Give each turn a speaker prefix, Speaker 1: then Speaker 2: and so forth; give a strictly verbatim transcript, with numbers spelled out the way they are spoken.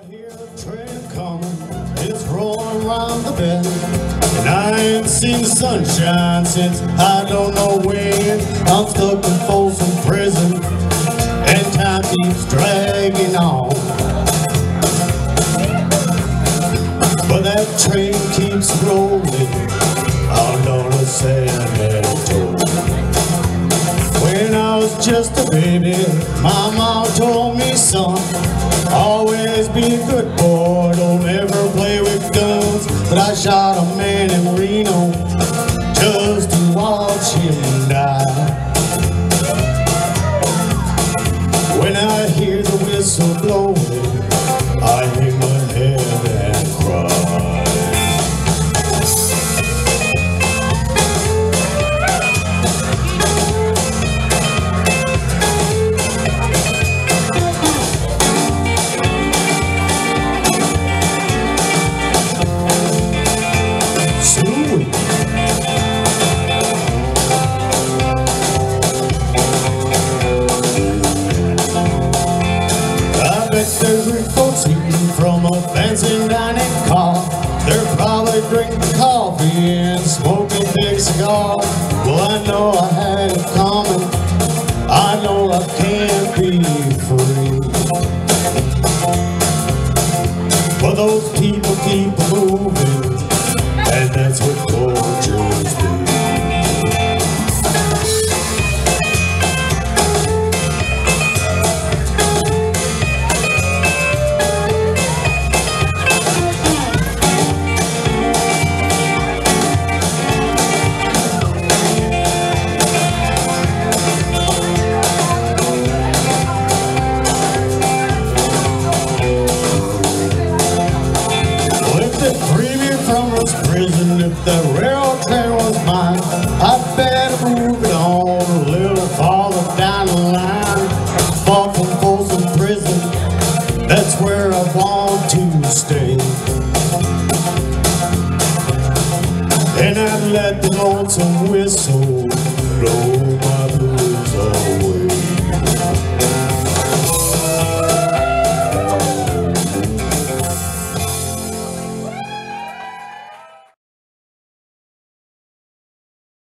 Speaker 1: hear the train coming, it's rolling around the bend, and I ain't seen the sunshine since I don't know when. I'm stuck in Folsom prison, and time keeps dragging on, but that train keeps rolling on a cemetery. When I was just a baby, my mom told me, son, always be a good boy, don't ever play with guns. But I shot a man in Reno just to watch him die. When I hear the whistle blowing, I hang my head and cry. There's rich folks eating from a fancy dining car. They're probably drinking coffee and smoking big cigars. Well, I know I had it coming, I know I can't be free, but those people keep moving, and that's what tortures do. Prison, if the railroad train was mine, I'd better move it on a little farther down the line. Far from Folsom prison, that's where I want to stay. And I'd let the lonesome whistle blow